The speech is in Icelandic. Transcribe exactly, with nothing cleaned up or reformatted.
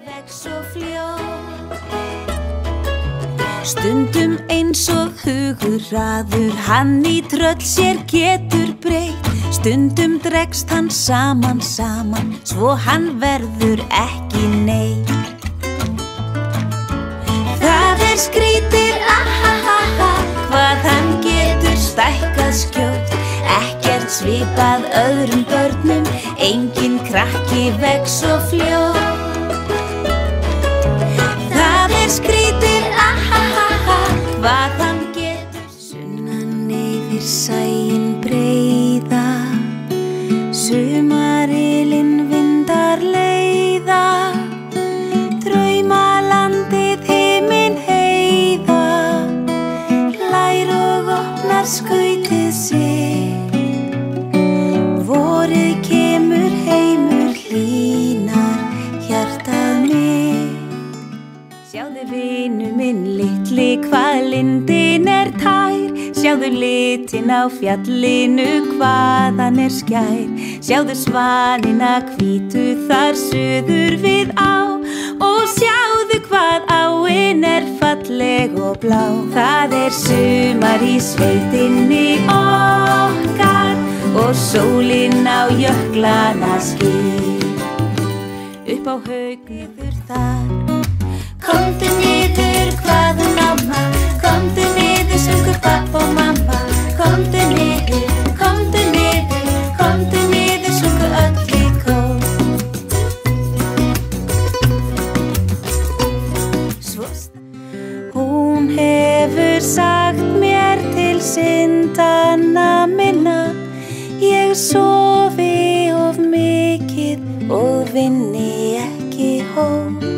vex svo fljótt. Stundum eins og hugurraður, hann í tröll sér getur breytt. Stundum dregst hann saman, saman, svo hann verður ekki neitt. Það er skrítið, ahahaha, hvað hann getur stækkað skjótt. Ekkert svipað öðrum börnum, enginn krakki vex svo fljótt. Það er skrítið, ahahaha, hvað hann getur. Sunnan yfir sæinn breiða, sumarilinn vindar leiða. Draumalandið himinn heiða, hlær og opnar skautið sig. Vorið kemur, heimur hlýnar, hjartað mitt. Sjáðu vinu minn litli, hvað lindin er tær. Sjáðu litin á fjallinu, hvað hann er skær. Sjáðu svanina hvítu þar suður við á. Og sjáðu hvað áin er falleg og blá. Það er sumar í sveitinni okkar og sólin á jöklana skín. Upp á haug niður þar. Komdu niður, hvað hún amma. Komdu niður, sungu papp og mamma. Komdu niður, komdu niður, komdu niður, sungu öll í kór. Svo hún hefur sagt mér til syndanna minna. Ég sofi of mikið og vinni ekki hóf.